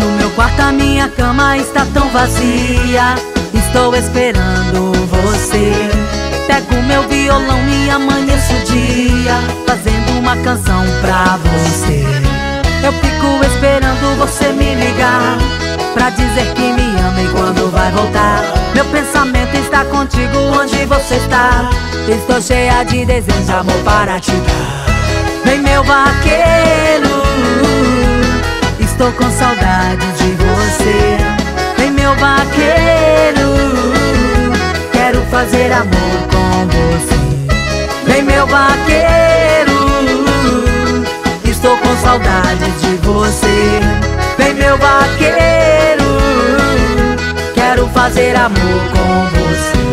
No meu quarto a minha cama está tão vazia, estou esperando você. Pego meu violão e amanheço o dia fazendo uma canção pra você. Eu fico esperando você me ligar pra dizer que me ama e quando vai voltar. Meu pensamento está contigo, onde você está? Estou cheia de desejo, amor para te dar. Vem meu vaqueiro, estou com saudade de você. Vem meu vaqueiro, quero fazer amor com você. Vem meu vaqueiro, estou com saudade de você. Vem meu vaqueiro, quero fazer amor com você.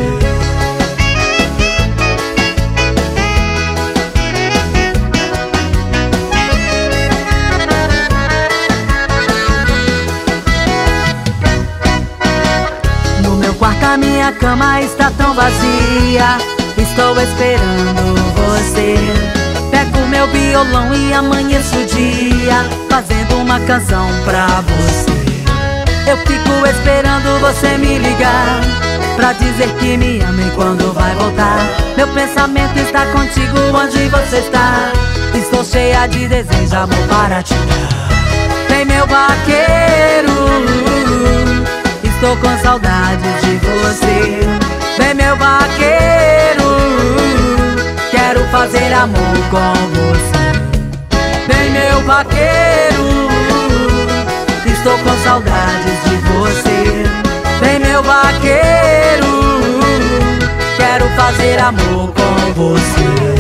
No meu quarto a minha cama está tão vazia, estou esperando você. Pego meu violão e amanheço o dia fazendo uma canção pra você. Eu fico esperando você me ligar pra dizer que me ama e quando vai voltar. Meu pensamento está contigo, onde você está? Estou cheia de desejo, amor para te dar. Vem meu vaqueiro, estou com saudade de você. Vem meu vaqueiro, quero fazer amor com você. Vem meu vaqueiro, estou com saudades de você. Vem meu vaqueiro, quero fazer amor com você.